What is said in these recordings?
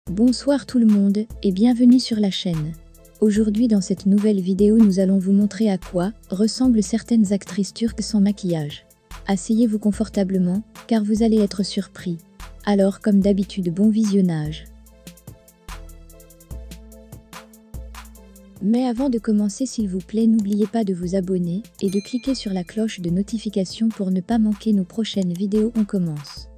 Bonsoir tout le monde et bienvenue sur la chaîne. Aujourd'hui dans cette nouvelle vidéo nous allons vous montrer à quoi ressemblent certaines actrices turques sans maquillage. Asseyez-vous confortablement car vous allez être surpris. Alors comme d'habitude bon visionnage. Mais avant de commencer s'il vous plaît n'oubliez pas de vous abonner et de cliquer sur la cloche de notification pour ne pas manquer nos prochaines vidéos. On commence.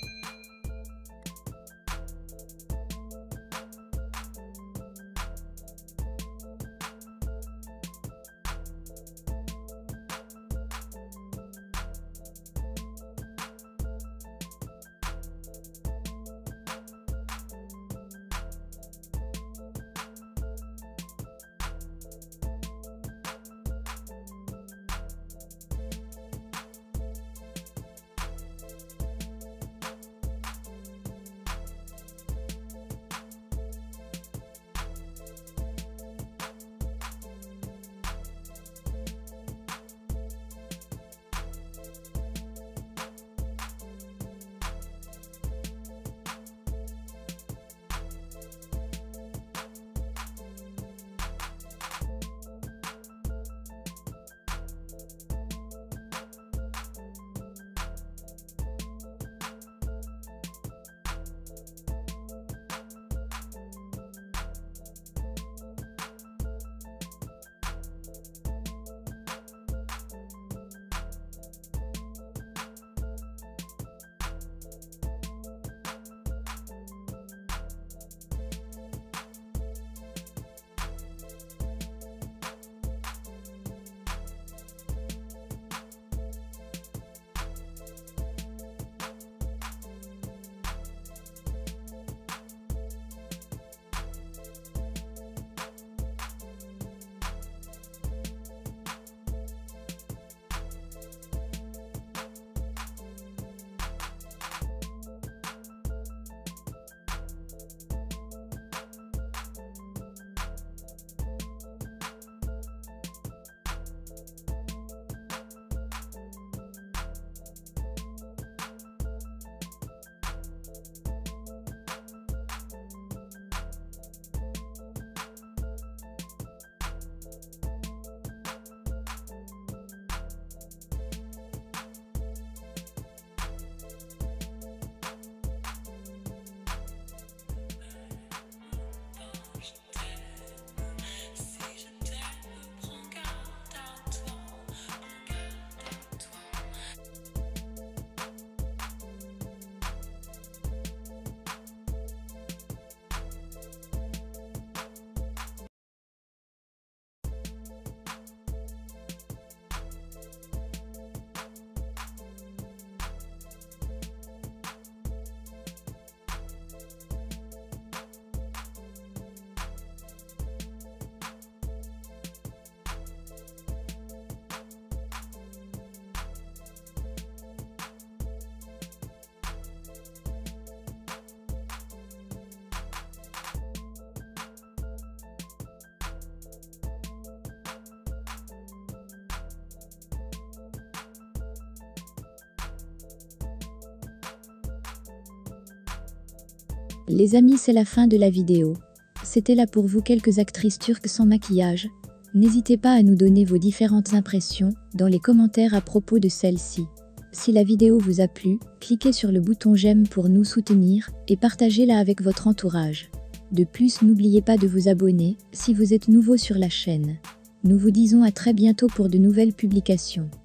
Les amis, c'est la fin de la vidéo. C'était là pour vous quelques actrices turques sans maquillage. N'hésitez pas à nous donner vos différentes impressions dans les commentaires à propos de celle-ci. Si la vidéo vous a plu, cliquez sur le bouton j'aime pour nous soutenir et partagez-la avec votre entourage. De plus, n'oubliez pas de vous abonner si vous êtes nouveau sur la chaîne. Nous vous disons à très bientôt pour de nouvelles publications.